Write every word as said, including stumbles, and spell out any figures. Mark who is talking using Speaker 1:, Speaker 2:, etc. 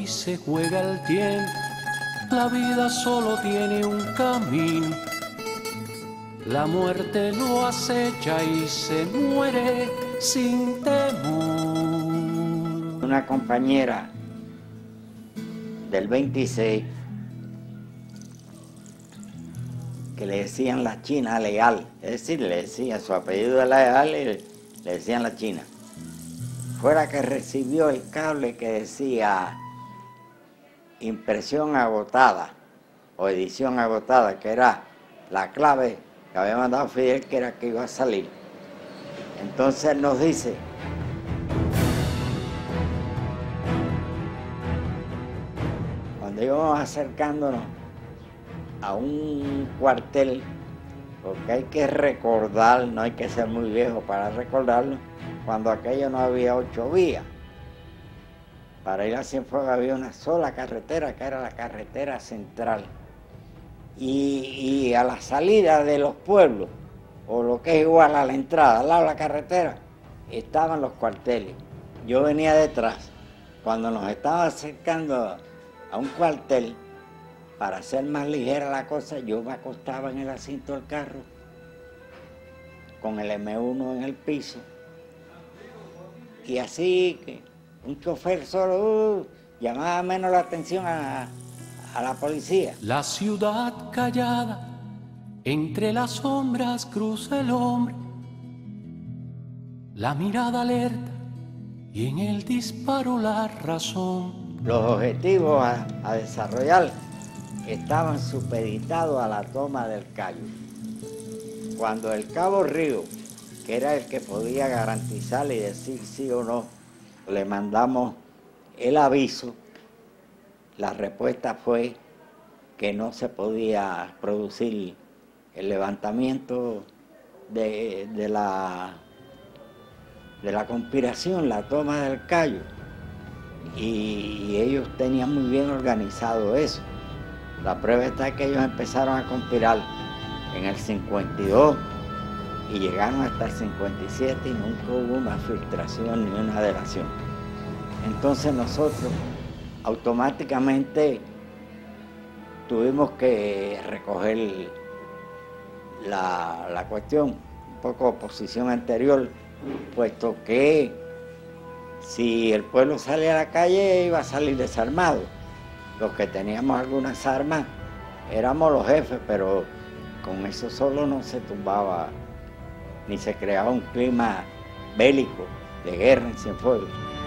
Speaker 1: se juega el tiempo. La vida solo tiene un camino. La muerte lo acecha y se muere sin temor.
Speaker 2: Una compañera del veintiséis que le decían la China Leal, es decir, le decían su apellido de Leal y le decían la China. Fue la que recibió el cable que decía impresión agotada o edición agotada, que era la clave que había mandado Fidel, que era que iba a salir. Entonces nos dice: cuando íbamos acercándonos a un cuartel, porque hay que recordar, no hay que ser muy viejo para recordarlo, cuando aquello no había ocho vías. Para ir a Cienfuegos había una sola carretera, que era la carretera central. Y, y a la salida de los pueblos, o lo que es igual a la entrada, al lado de la carretera, estaban los cuarteles. Yo venía detrás. Cuando nos estaba acercando a un cuartel, para hacer más ligera la cosa, yo me acostaba en el asiento del carro, con el eme uno en el piso, y así que un chofer solo uh, llamaba menos la atención a, a la policía.
Speaker 1: La ciudad callada, entre las sombras cruza el hombre, la mirada alerta y en el disparo la razón.
Speaker 2: Los objetivos a, a desarrollar estaban supeditados a la toma del Cayo. Cuando el Cabo Río, que era el que podía garantizar y decir sí o no, le mandamos el aviso, la respuesta fue que no se podía producir el levantamiento de, de, la, de la conspiración, la toma del Cayo. Y, y ellos tenían muy bien organizado eso. La prueba está que ellos empezaron a conspirar en el cincuenta y dos y llegaron hasta el cincuenta y siete y nunca hubo una filtración ni una delación. Entonces nosotros automáticamente tuvimos que recoger la, la cuestión, un poco posición anterior, puesto que si el pueblo salía a la calle iba a salir desarmado. Los que teníamos algunas armas éramos los jefes, pero con eso solo no se tumbaba ni se creaba un clima bélico de guerra en Cienfuegos.